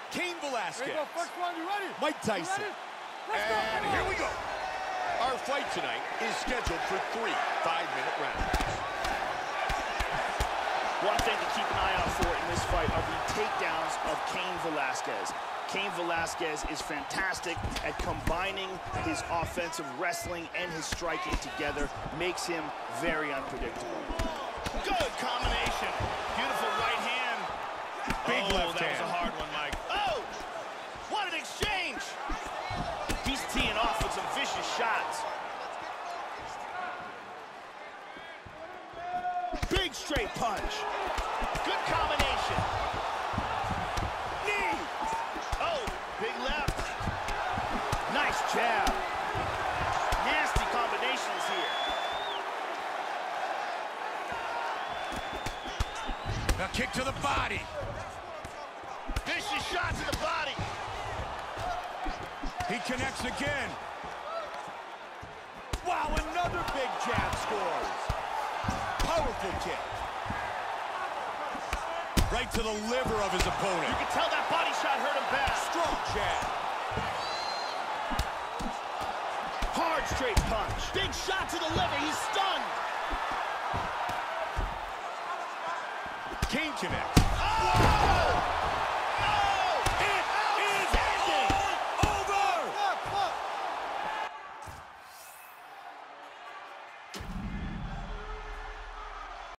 Cain Velasquez. Here you go, first one, you ready? Mike Tyson. And here we go. Our fight tonight is scheduled for 3 5-minute rounds. One thing to keep an eye out for in this fight are the takedowns of Cain Velasquez. Cain Velasquez is fantastic at combining his offensive wrestling and his striking together, makes him very unpredictable. Good combination. Beautiful right hand. Big left that hand. was a hard one, Mike. Oh, what an exchange. He's teeing off with some vicious shots. Big straight punch. Good combination. Knee. Oh, big left. Nice jab. Nasty combinations here. A kick to the body. Vicious shot to the body. He connects again. Wow, another big jab scores. Powerful kick. Right to the liver of his opponent. You can tell that body shot hurt him bad. Strong jab. Hard straight punch. Big shot to the liver. He's stunned. Cain connects.